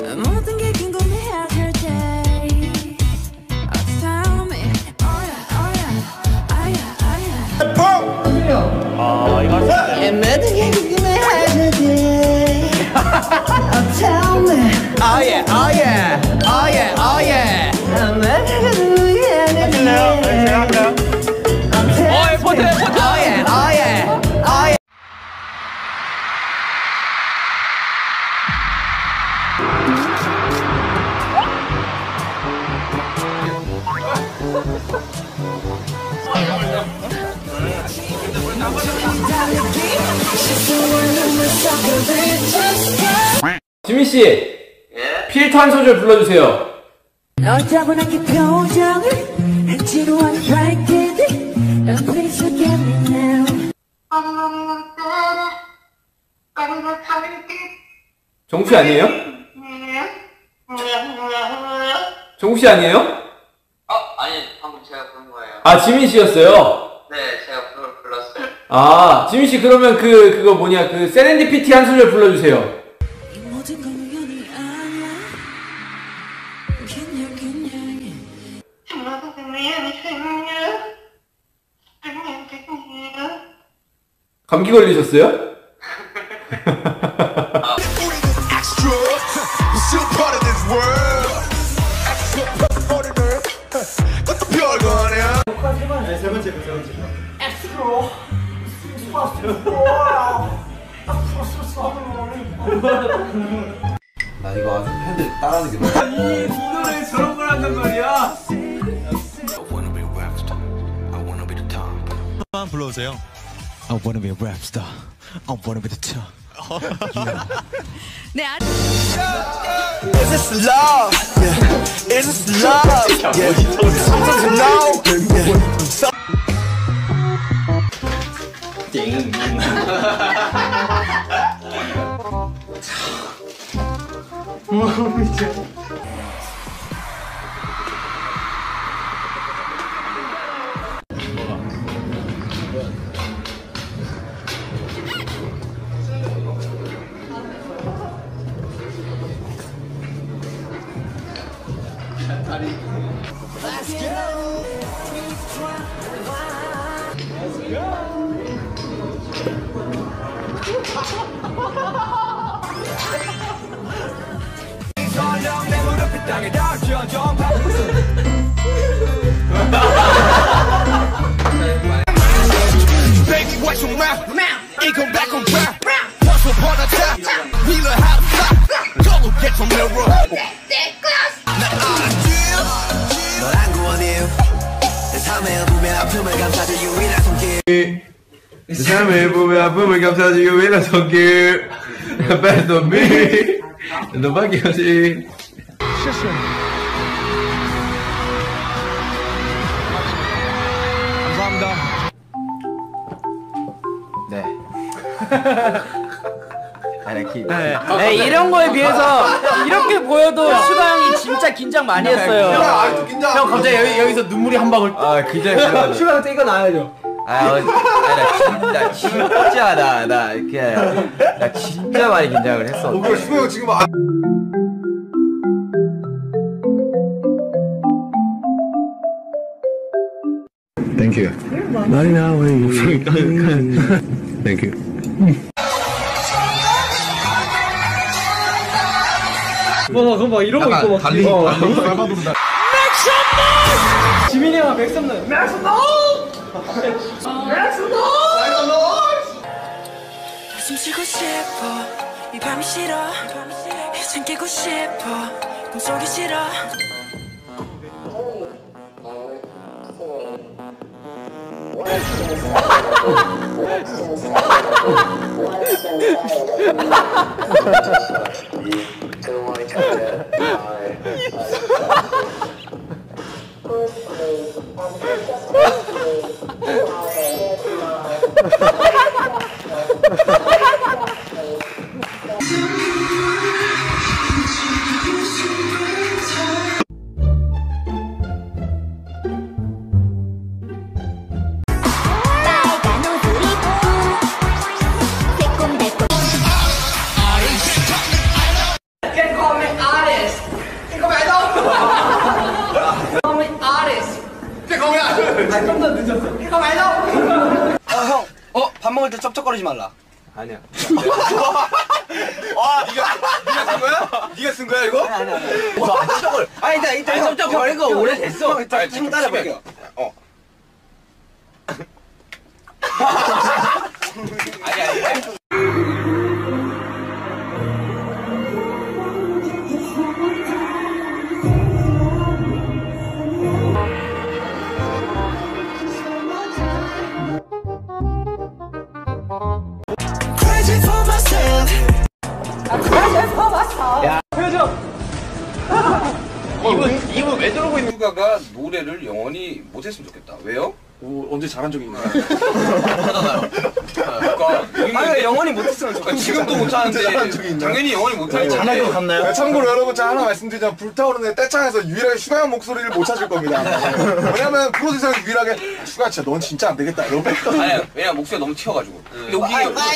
모든 게 궁금해하실 때 Tell me Oh yeah, oh yeah, oh yeah, oh yeah 아 이거 하시네. 모든 게 궁금해하실 때 Tell me Oh yeah, oh yeah, oh yeah, oh yeah. 하실래요? 제가 할까요? 어이 포트, 포트. Oh yeah, oh yeah, oh yeah. 지민 씨, 예? 필터 한 소절 불러주세요. 어쩌고나 그 표정을 지루한 밝게들 Please forgive me now 정우씨 아니에요? 정우씨 아니에요? 아니 방금 제가 부른 거예요. 아 지민 씨였어요. 네, 제가 그걸 불렀어요. 아 지민 씨 그러면 그거 뭐냐 그 세렌디피티 한 소절 불러주세요. 이 모든 건 우연이 아니야 감기 걸리셨어요? 나 이거 아직 팬들 따라하는 게 너무 이 노래 저런 걸 한단 말이야. 한번 불러주세요. I wanna be a rap star. I wanna be the top. 네, Is this love? Yeah. Is this love? Yeah. Sometimes you know. Yeah. Baby, watch your mouth. It go back on track. Once upon a time, we learn how to fly. Go get some mirror. 난 알았지요. 널 구원해요. 내 삶의 아픔에 아픔을 감싸줄 유일한 손길. 내 삶을 보며 아픔을 감싸주기 위한 손길. Best of me. 너밖에 없이. 감사합니다. 네. 네, 이런 거에 비해서 이렇게 보여도 슈가 형이 진짜 긴장 많이 했어요. 형 갑자기 여기서 눈물이 한 방울. 아 긴장했어. 슈가 형 이거 나와야죠. 나 진짜 나 진짜 많이 긴장을 했어. 그래 수호 형 지금 Thank you. Not now. Thank you. 뭐 이런 거 있고 막 달리 밟아본다. 지민이 형아 맥섬는 숨 쉬고 싶어 이 밤이 싫어 이젠 깨고 싶어 꿈속이 싫어 Can call me 먹을 때 쩝쩝거리지 말라. 아니야. 와, 네가 쓴 거야? 네가 쓴 거야 이거? 아니. 쩝쩝걸. 아니, 이따 쩝쩝거리고 오래됐어. 좀 따라볼게요. 아니. 이분 왜 저러고 있는 누가가 노래를 영원히 못했으면 좋겠다. 왜요? 언제 잘한 적이 있나요? 하잖아요. 그러니까 영원히 못했으면 좋겠다. 지금도 못하는데 당연히 영원히 못할 텐데. 갔나요? 참고로 여러분 제가 하나 말씀드리자면 불타오르는 떼창에서 유일하게 슈가 형 목소리를 못 찾을 겁니다. 왜냐면 프로듀서가 유일하게 슈가 진짜 넌 진짜 안 되겠다 이러고 뺐거든요. 아니야, 왜냐면 목소리가 너무 튀어가지고. 여기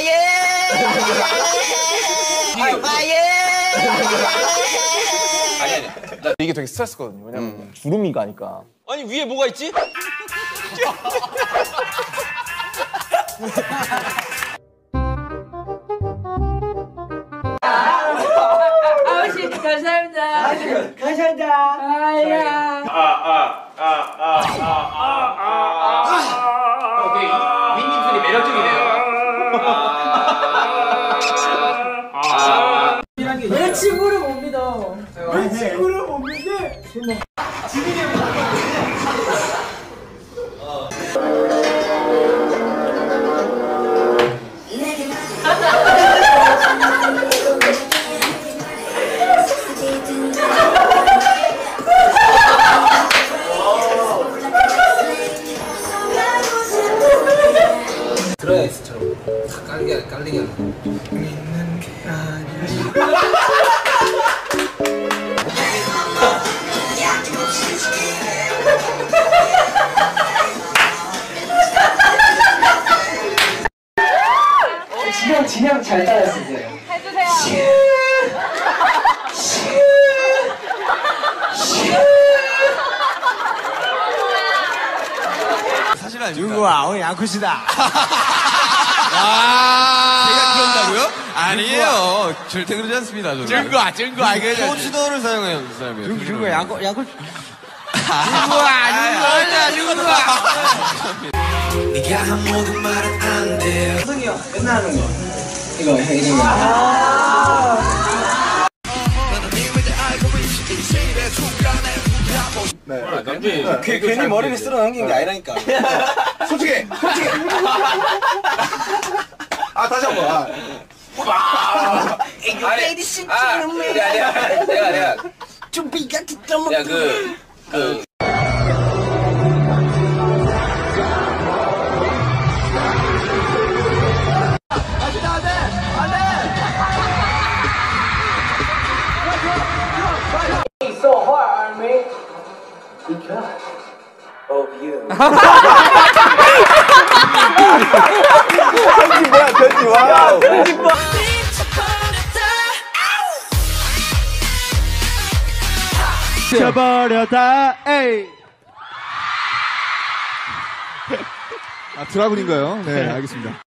아니. 이게 되게 스트레스거든요. 왜냐면 주름이 가니까. 아니 위에 뭐가 있지? 아버지 감사합니다. 감사합니다. 아야. 민님 소리 매력적이네요. 내 친구를 못 믿어. 내 친구를 못 믿어. 드라이스처럼 다 깔리게 하는 믿는 게 아니야. 진영 잘 따라했어요. 해주세요. 사실 아닙니까? 중구야 오늘 양쿠시다. 제가 그런다고요? 아니에요. 절대 그러지 않습니다. 증거 알겠죠? 포치도를 사용해요. 중구야 양쿠. 네가 한 모든 말은 안 돼. 성이 형 맨날 하는 거. 이거. 네. 괜히 머리를 쓸어 넘긴 게 아니라니까. 솔직히. 아 다시 한 번. 내가 좀 비같이 좀. 야 그 편지 와. 쳐버려다 에이. 아 드라군인가요? 네 알겠습니다.